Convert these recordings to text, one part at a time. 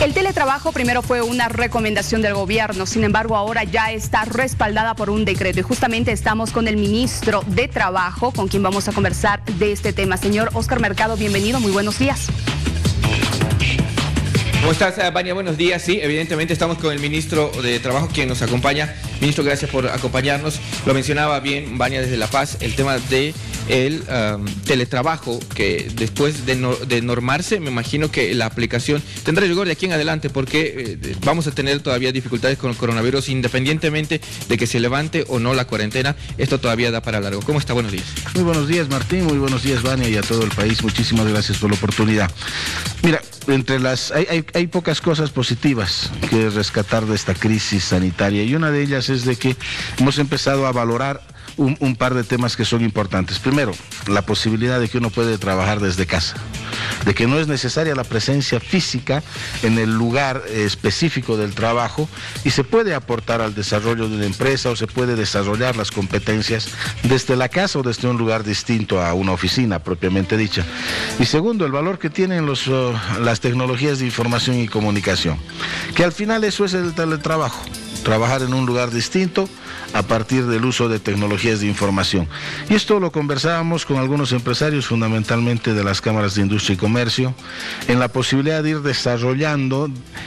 El teletrabajo primero fue una recomendación del gobierno, sin embargo ahora ya está respaldada por un decreto y justamente estamos con el ministro de Trabajo, con quien vamos a conversar de este tema. Señor Óscar Mercado, bienvenido, muy buenos días. ¿Cómo estás, Vania? Buenos días. Sí, evidentemente estamos con el ministro de Trabajo, quien nos acompaña. Ministro, gracias por acompañarnos. Lo mencionaba bien, Vania, desde La Paz, el tema de el teletrabajo, que después de normarse, me imagino que la aplicación tendrá rigor de aquí en adelante, porque vamos a tener todavía dificultades con el coronavirus, independientemente de que se levante o no la cuarentena. Esto todavía da para largo. ¿Cómo está? Buenos días. Muy buenos días, Martín. Muy buenos días, Vania, y a todo el país. Muchísimas gracias por la oportunidad. Mira, hay pocas cosas positivas que rescatar de esta crisis sanitaria, y una de ellas es de que hemos empezado a valorar un par de temas que son importantes. Primero, la posibilidad de que uno puede trabajar desde casa, de que no es necesaria la presencia física en el lugar específico del trabajo, y se puede aportar al desarrollo de una empresa o se puede desarrollar las competencias desde la casa o desde un lugar distinto a una oficina propiamente dicha. Y segundo, el valor que tienen las tecnologías de información y comunicación, que al final eso es el teletrabajo. Trabajar en un lugar distinto a partir del uso de tecnologías de información. Y esto lo conversábamos con algunos empresarios, fundamentalmente de las cámaras de industria y comercio, en la posibilidad de ir desarrollando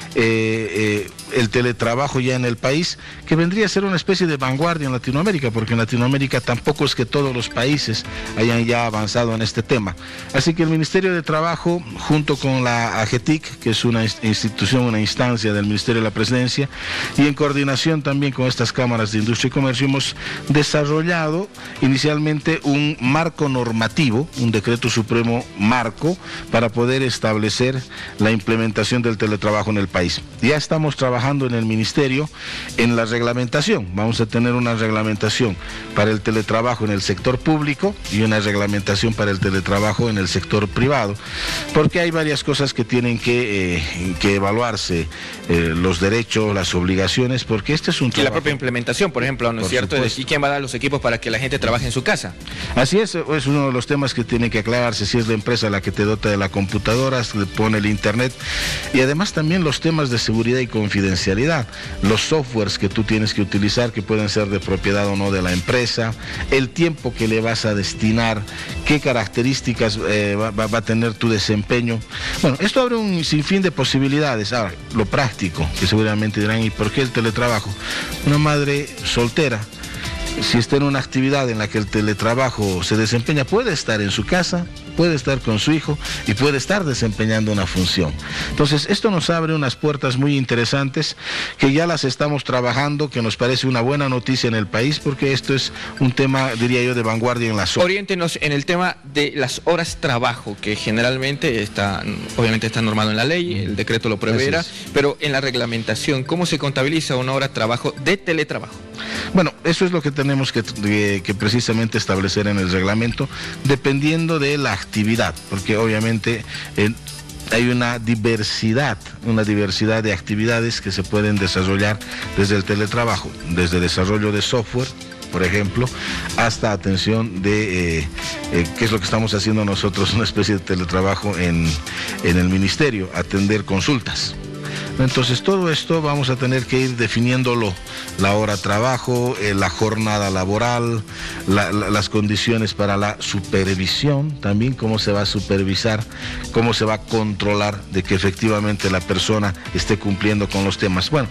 el teletrabajo ya en el país, que vendría a ser una especie de vanguardia en Latinoamérica, porque en Latinoamérica tampoco es que todos los países hayan ya avanzado en este tema. Así que el Ministerio de Trabajo, junto con la AGETIC, que es una institución, una instancia del Ministerio de la Presidencia, y en coordinación también con estas cámaras de industria y comercio, hemos desarrollado inicialmente un marco normativo, un decreto supremo marco, para poder establecer la implementación del teletrabajo en el país. Ya estamos trabajando en el Ministerio en la reglamentación. Vamos a tener una reglamentación para el teletrabajo en el sector público y una reglamentación para el teletrabajo en el sector privado, porque hay varias cosas que tienen que evaluarse, los derechos, las obligaciones, porque este es un trabajo. Y la propia implementación, por ejemplo, ¿no es cierto? ¿Y quién va a dar los equipos para que la gente trabaje en su casa? Así es uno de los temas que tiene que aclararse, si es la empresa la que te dota de la computadora, le pone el internet, y además también los temas de seguridad y confidencialidad, los softwares que tú tienes que utilizar, que pueden ser de propiedad o no de la empresa, el tiempo que le vas a destinar, qué características va a tener tu desempeño. Bueno, esto abre un sinfín de posibilidades. Ahora, lo práctico, que seguramente dirán, ¿y por qué el teletrabajo? Una madre soltera, si está en una actividad en la que el teletrabajo se desempeña, puede estar en su casa, puede estar con su hijo y puede estar desempeñando una función. Entonces, esto nos abre unas puertas muy interesantes que ya las estamos trabajando, que nos parece una buena noticia en el país, porque esto es un tema, diría yo, de vanguardia en la zona. Oriéntenos en el tema de las horas trabajo, que generalmente obviamente está normado en la ley, el decreto lo preverá, pero en la reglamentación, ¿cómo se contabiliza una hora de trabajo de teletrabajo? Bueno, eso es lo que tenemos que precisamente establecer en el reglamento, dependiendo de la actividad, porque obviamente hay una diversidad de actividades que se pueden desarrollar desde el teletrabajo, desde desarrollo de software, por ejemplo, hasta atención de qué es lo que estamos haciendo nosotros, una especie de teletrabajo en el ministerio, atender consultas. Entonces todo esto vamos a tener que ir definiéndolo, la hora de trabajo, la jornada laboral, las condiciones para la supervisión, también cómo se va a supervisar, cómo se va a controlar de que efectivamente la persona esté cumpliendo con los temas. Bueno,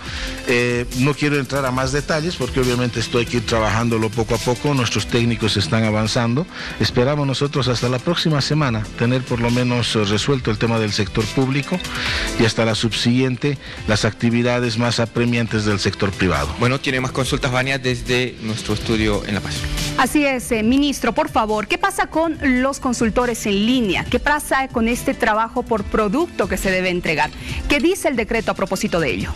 no quiero entrar a más detalles porque obviamente esto hay que ir trabajándolo poco a poco, nuestros técnicos están avanzando, esperamos nosotros hasta la próxima semana tener por lo menos resuelto el tema del sector público y hasta la subsiguiente las actividades más apremiantes del sector privado. Bueno, tiene más consultas, Vania, desde nuestro estudio en La Paz. Así es, ministro, por favor, ¿qué pasa con los consultores en línea? ¿Qué pasa con este trabajo por producto que se debe entregar? ¿Qué dice el decreto a propósito de ello?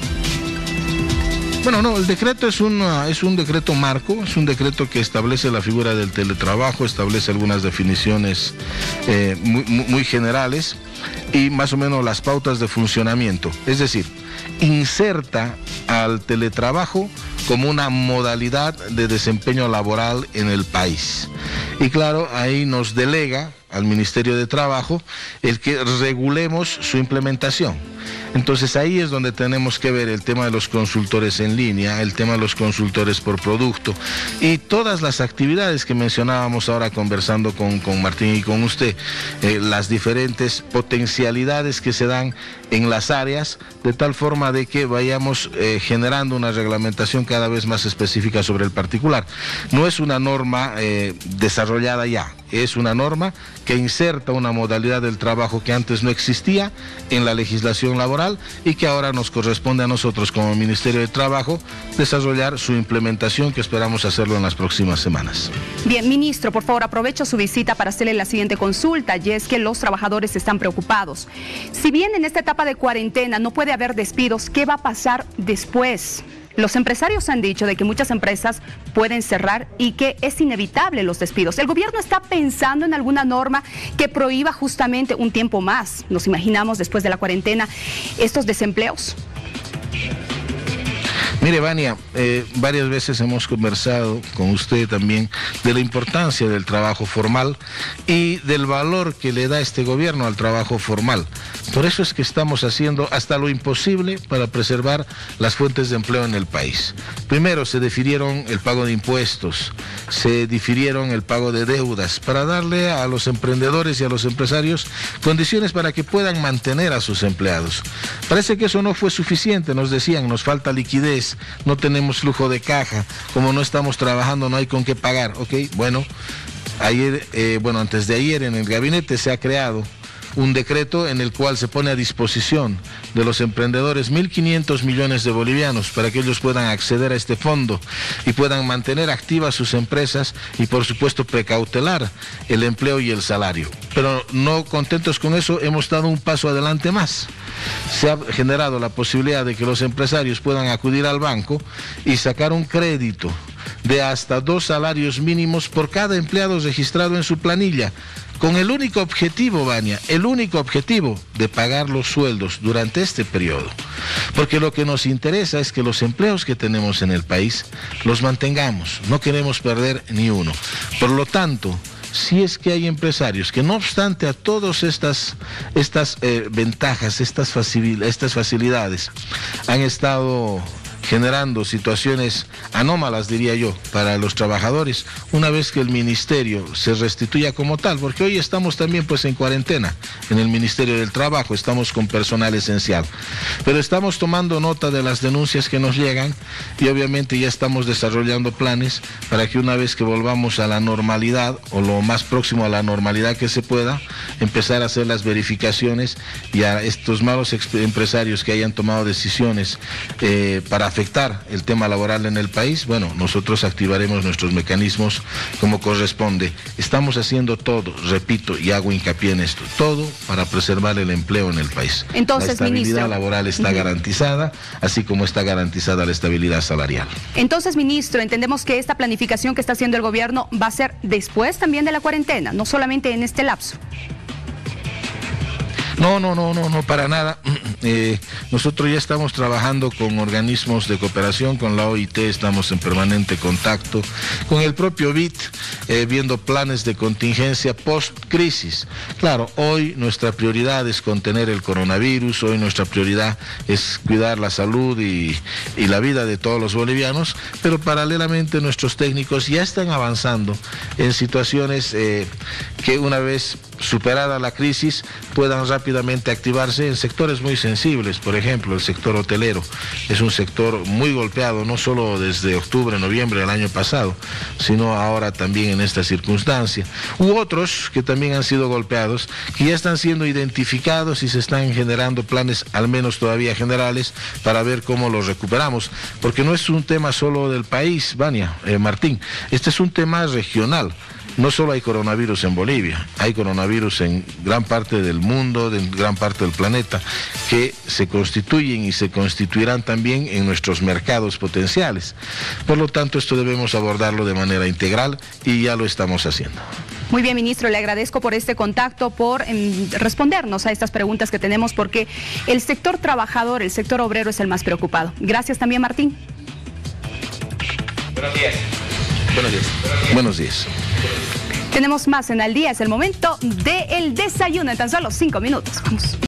Bueno, no, el decreto es un decreto marco, es un decreto que establece la figura del teletrabajo, establece algunas definiciones muy generales y más o menos las pautas de funcionamiento. Es decir, inserta al teletrabajo como una modalidad de desempeño laboral en el país. Y claro, ahí nos delega al Ministerio de Trabajo el que regulemos su implementación. Entonces ahí es donde tenemos que ver el tema de los consultores en línea, el tema de los consultores por producto y todas las actividades que mencionábamos ahora conversando con Martín y con usted, las diferentes potencialidades que se dan en las áreas, de tal forma de que vayamos generando una reglamentación cada vez más específica sobre el particular. No es una norma desarrollada ya, es una norma que inserta una modalidad del trabajo que antes no existía en la legislación laboral y que ahora nos corresponde a nosotros como Ministerio de Trabajo desarrollar su implementación, que esperamos hacerlo en las próximas semanas. Bien, ministro, por favor, aprovecho su visita para hacerle la siguiente consulta, y es que los trabajadores están preocupados. Si bien en esta etapa de cuarentena no puede haber despidos, ¿qué va a pasar después? Los empresarios han dicho de que muchas empresas pueden cerrar y que es inevitable los despidos. ¿El gobierno está pensando en alguna norma que prohíba justamente un tiempo más? Nos imaginamos después de la cuarentena estos desempleos. Mire, Vania, varias veces hemos conversado con usted también de la importancia del trabajo formal y del valor que le da este gobierno al trabajo formal. Por eso es que estamos haciendo hasta lo imposible para preservar las fuentes de empleo en el país. Primero, se difirieron el pago de impuestos, se difirieron el pago de deudas, para darle a los emprendedores y a los empresarios condiciones para que puedan mantener a sus empleados. Parece que eso no fue suficiente, nos decían, nos falta liquidez, no tenemos flujo de caja, como no estamos trabajando no hay con qué pagar, ¿ok? Bueno, antes de ayer en el gabinete se ha creado un decreto en el cual se pone a disposición de los emprendedores 1.500 millones de bolivianos para que ellos puedan acceder a este fondo y puedan mantener activas sus empresas y por supuesto precautelar el empleo y el salario. Pero no contentos con eso, hemos dado un paso adelante más. Se ha generado la posibilidad de que los empresarios puedan acudir al banco y sacar un crédito de hasta 2 salarios mínimos por cada empleado registrado en su planilla, con el único objetivo, Vania, el único objetivo de pagar los sueldos durante este periodo. Porque lo que nos interesa es que los empleos que tenemos en el país los mantengamos, no queremos perder ni uno. Por lo tanto, si es que hay empresarios que no obstante a todas estas ventajas, estas facilidades, han estado generando situaciones anómalas, diría yo, para los trabajadores, una vez que el ministerio se restituya como tal, porque hoy estamos también pues en cuarentena en el Ministerio del Trabajo, estamos con personal esencial, pero estamos tomando nota de las denuncias que nos llegan y obviamente ya estamos desarrollando planes para que una vez que volvamos a la normalidad o lo más próximo a la normalidad que se pueda, empezar a hacer las verificaciones y a estos malos empresarios que hayan tomado decisiones para afectar el tema laboral en el país, bueno, nosotros activaremos nuestros mecanismos como corresponde. Estamos haciendo todo, repito, y hago hincapié en esto, todo para preservar el empleo en el país. Entonces, la estabilidad ministro, laboral está garantizada, así como está garantizada la estabilidad salarial. Entonces, ministro, entendemos que esta planificación que está haciendo el gobierno va a ser después también de la cuarentena, no solamente en este lapso. No, para nada. Nosotros ya estamos trabajando con organismos de cooperación, con la OIT, estamos en permanente contacto, con el propio BID, viendo planes de contingencia post-crisis. Claro, hoy nuestra prioridad es contener el coronavirus, hoy nuestra prioridad es cuidar la salud y la vida de todos los bolivianos, pero paralelamente nuestros técnicos ya están avanzando en situaciones que una vez superada la crisis puedan rápidamente activarse en sectores muy sensibles. Por ejemplo, el sector hotelero es un sector muy golpeado, no solo desde octubre, noviembre del año pasado, sino ahora también en esta circunstancia. U otros que también han sido golpeados, que ya están siendo identificados y se están generando planes, al menos todavía generales, para ver cómo los recuperamos. Porque no es un tema solo del país, Vania, Martín, este es un tema regional. No solo hay coronavirus en Bolivia, hay coronavirus en gran parte del mundo, en gran parte del planeta, que se constituyen y se constituirán también en nuestros mercados potenciales. Por lo tanto, esto debemos abordarlo de manera integral y ya lo estamos haciendo. Muy bien, ministro, le agradezco por este contacto, por respondernos a estas preguntas que tenemos, porque el sector trabajador, el sector obrero es el más preocupado. Gracias también, Martín. Buenos días. Buenos días. Buenos días. Tenemos más en Al Día, es el momento del desayuno en tan solo 5 minutos. Vamos.